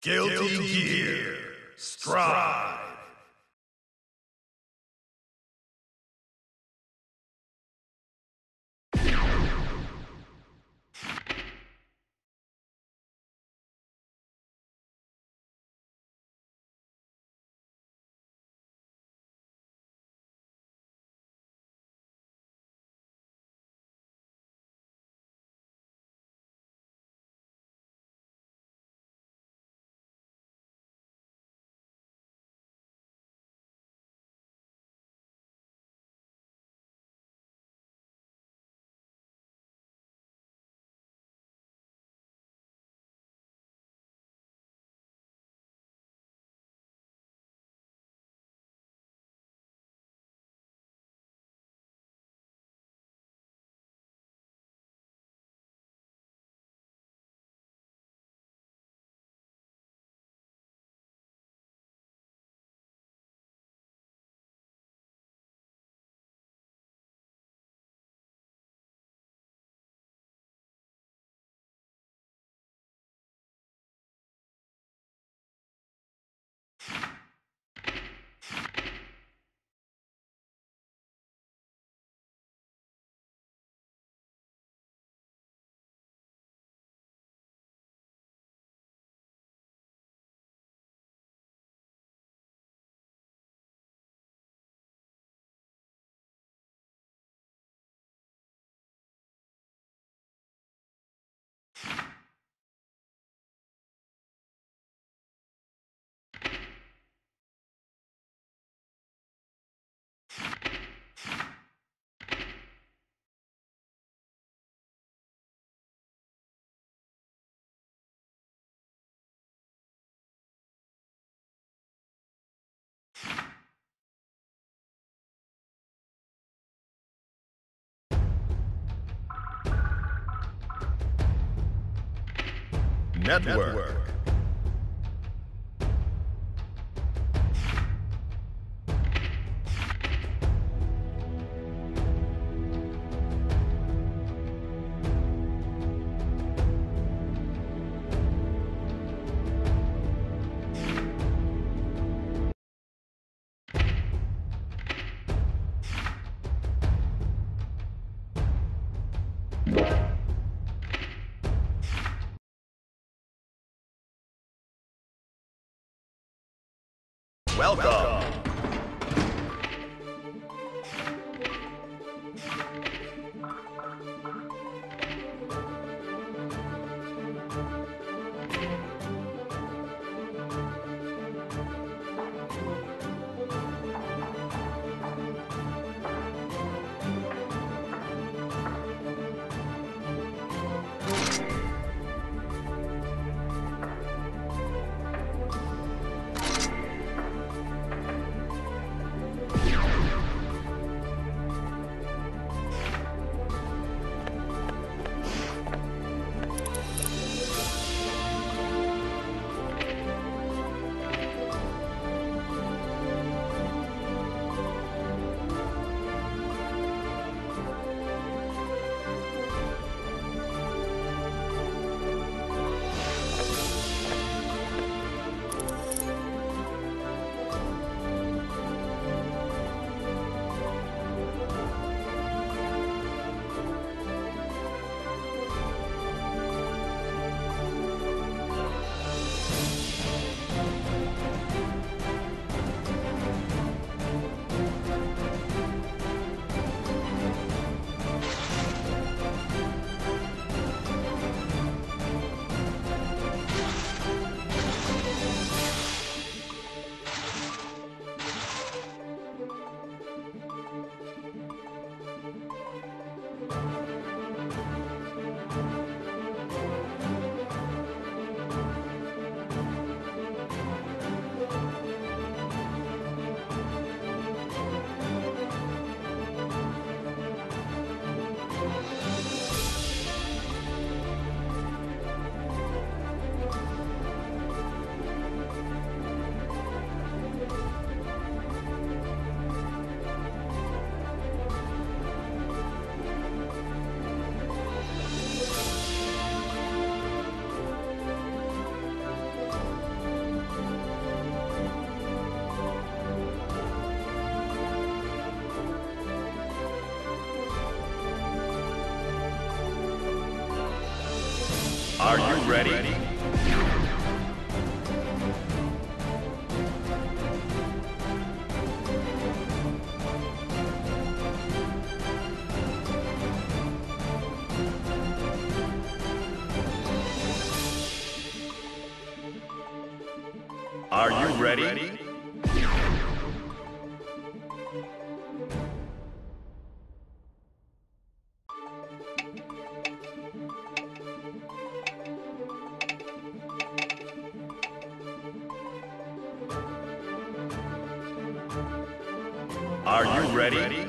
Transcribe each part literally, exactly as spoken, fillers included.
Guilty Gear Strive. Network. Network. Welcome. Welcome. ready? Are you ready? Are you ready?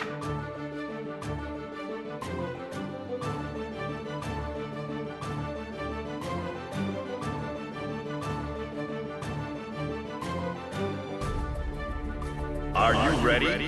Are you ready?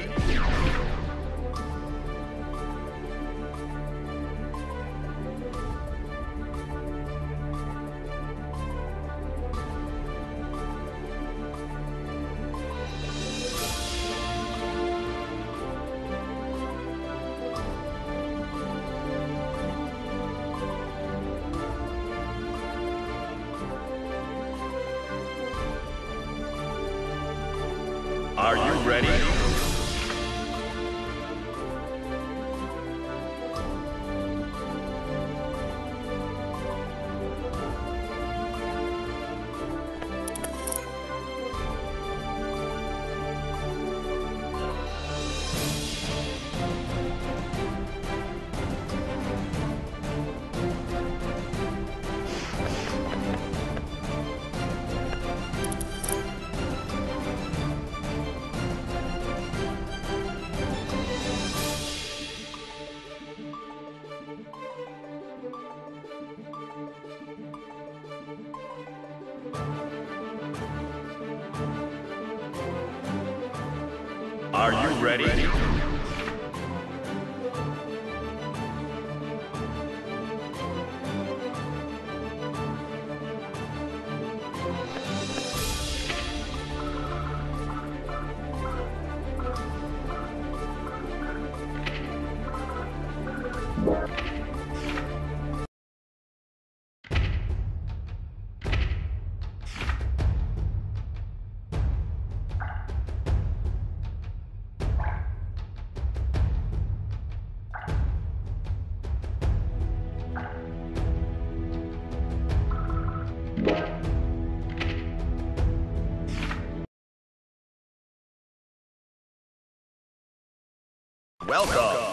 Are you ready? Are you ready? Welcome.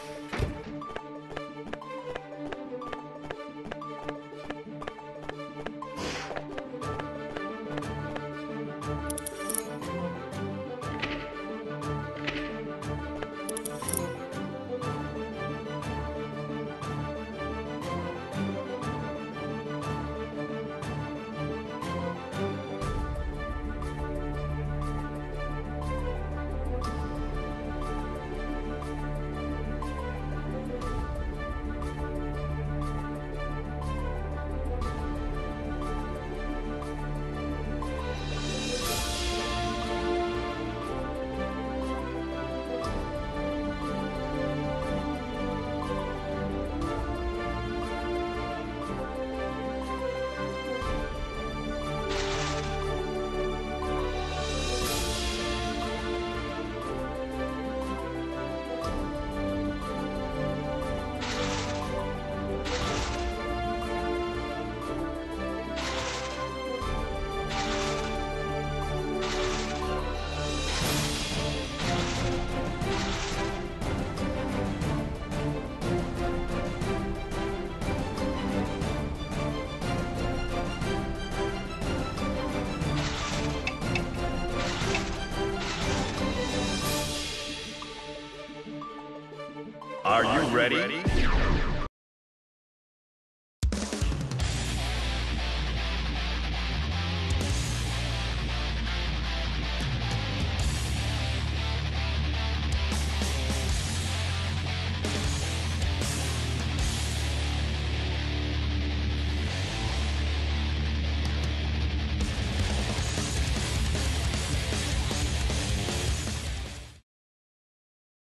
Are you ready?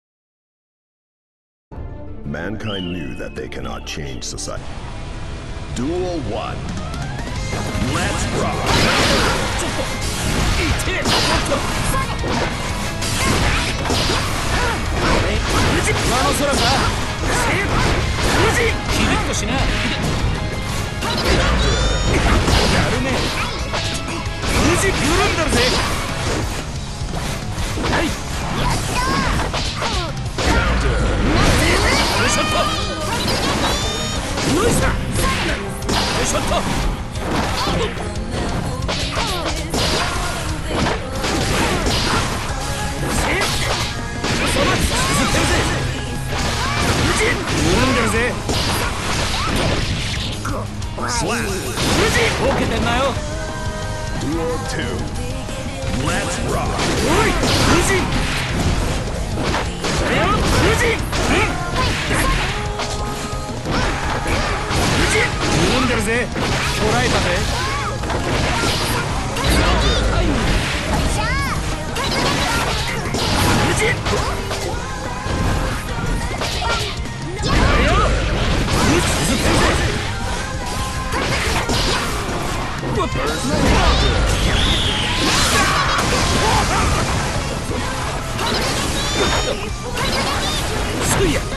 Mankind knew that they cannot change society. Duel one. Let's rock. ちょっと痛え。ちょっとあれ富士上の空か。せい富士キリッとしな。やるね。富士緩んだるぜ。はい。よいしょっと。よいさ。よいしょっと。せい。その続けるぜ。富士緩んでるぜ。 Slap. 富士ボケてんなよ。 Duel two. Let's rock. おい富士。それよ富士。うん富士緩んでるぜ。捕らえたぜ。富士それよ富士続けるぜ。すいや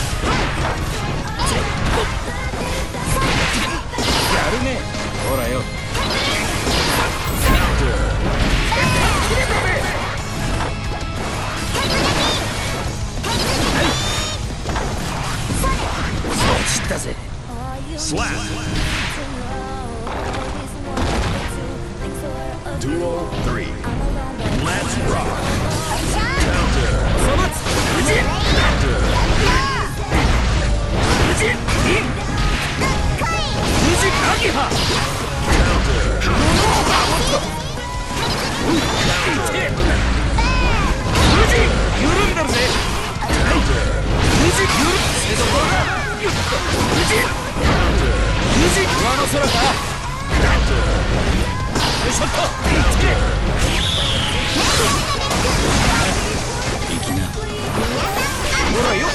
やるね。ほらよ。そう散ったぜ。 Slap. Duel three. Let's rock. そのつ富士富士富士アギハ富士緩んでるぜ。富士緩んせどころだ。富士富士上の空か。よいしょっと行きな。ほらよ。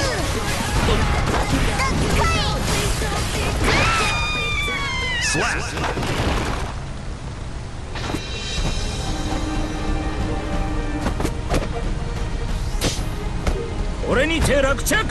Slap. 俺にて落着。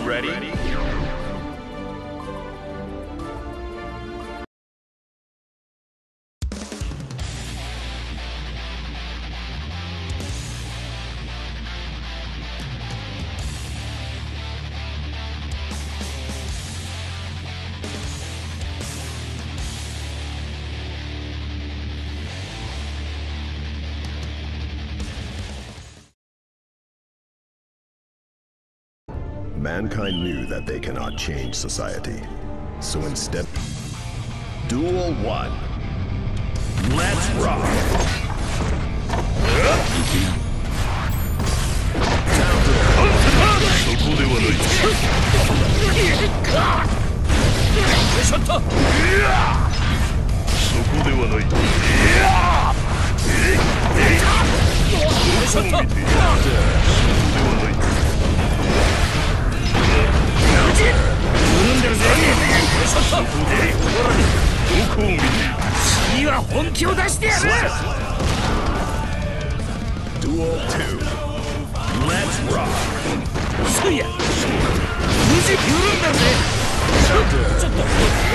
ready? Mankind knew that they cannot change society. So instead, Duel one. Let's rock! Duel two. Let's rock! そいや無事緩んだぜちょっとちょっと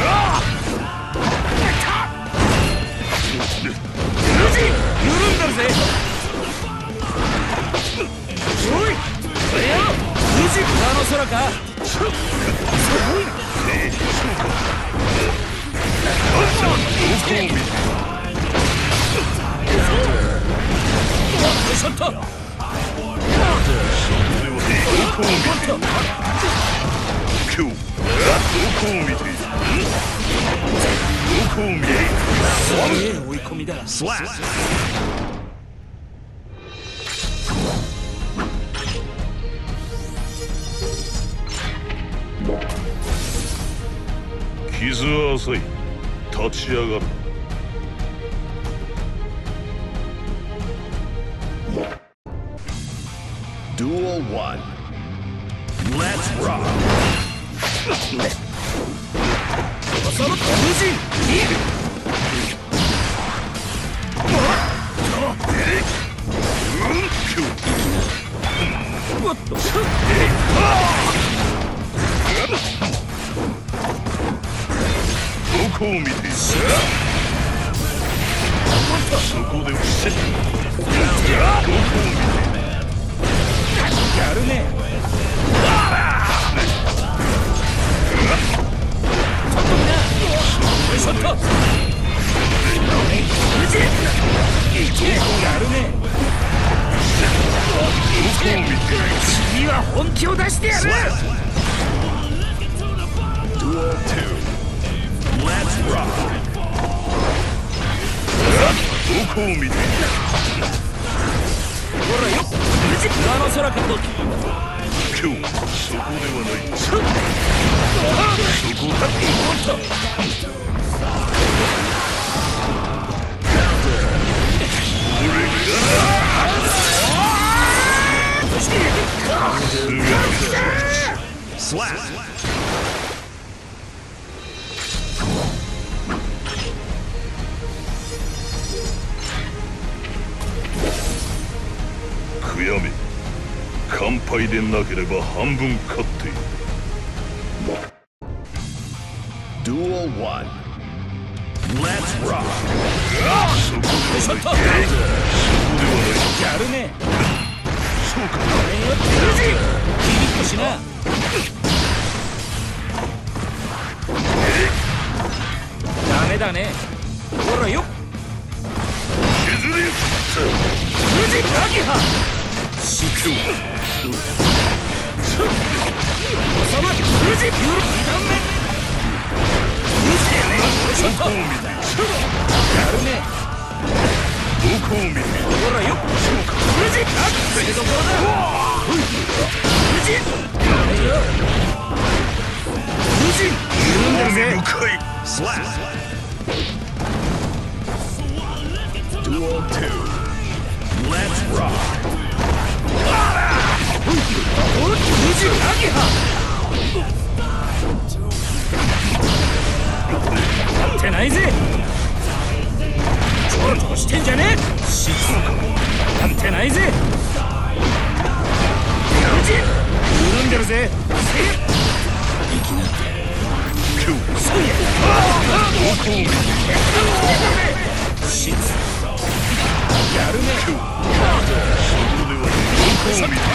無事緩んだぜおいこれよ無事上の空かすごいなちょっと追い込みだ Slap! 傷は浅い。立ち上がる。 Duel one. Let's rock! その無事いいおっとどこを見ている。そこで伏せ。どこを見ている。 やるねちょっとやるね君は本気を出してやる Duel two. Let's rock! どこを見ている。 ほらよ無事上の空かと今日そこではない。そこだ。 Slap! 悔やめ。乾杯でなければ半分勝っている。 Duel one. Let's rock! そこではない。そこではない。 やるねそうか。 無事キリッとしなダメだねほらよ削り無事アギハ死去。 収まり無事にだん目無事やねちょっとどこを見ている。 やるねどこを見ている。 ほらよ無事アギハどこだ無事ダメよ無事緩んでるぜ向かい。 Slap! Duel two. Let's rock! おっ無事アギハ待ってないぜちょろちょろしてんじゃねえ静か待ってないぜ無事緩んでるぜ。 キューシツやるね。 キューここではどこを見た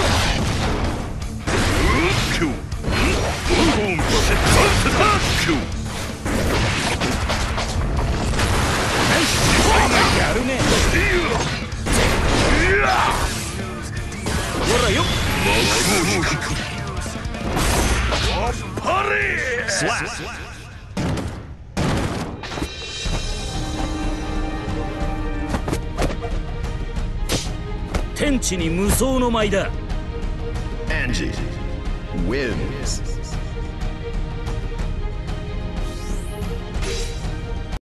キューどこを見たキューやるね。ほらよ。 Slap. 天地に無双の舞だ。 Angie wins.